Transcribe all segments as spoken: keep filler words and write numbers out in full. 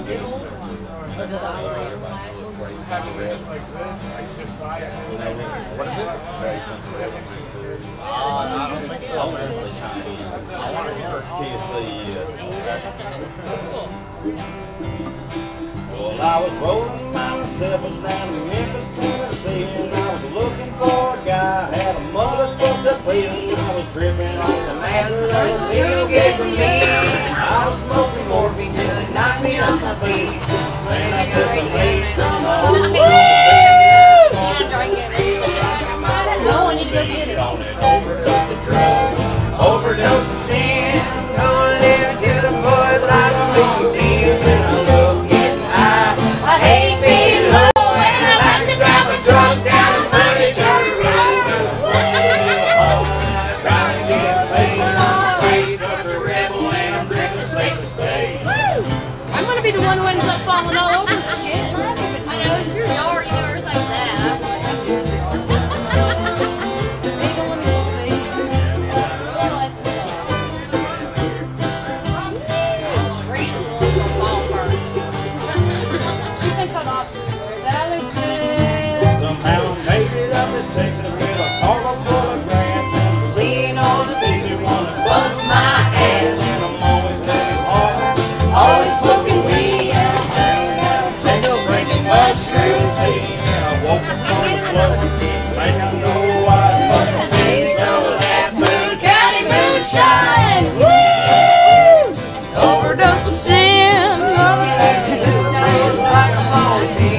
What is it? Uh, I don't think so. I want to hear K C. Well, I was rolling myself down to Memphis, Tennessee, and I was looking for a guy. Had a mother fucked up with, I was tripping on some acid until he gave me. I was smoking morphine till it knocked me off my feet. Then I put some leaves from home. No, I need to go get it. Overdose of drugs, overdose of sin. Gonna live till the boys like a blue deal. When I love getting high, I hate being low, and I like to drive a truck down a muddy dirt road. Trying to get paid, I'm a crazy country rebel, and I'm drinking safe to say. I'm gonna be the one who ends up falling all over shit. I know, it's your yard, you know, everything like that. Somehow I made it up in Texas with a cargo full of grass, and seeing all the things that want to bust my ass. And I'm always looking hard, always smoking weed, tango drinking mushroom tea. And I woke up on the floor, think I know why it must have been some of that Boone County moonshine. Woo! Overdose of sin. Like a ball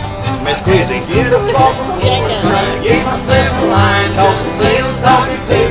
Miss Squeezy. Get a ball from trying to get myself a line, cause the sales talking to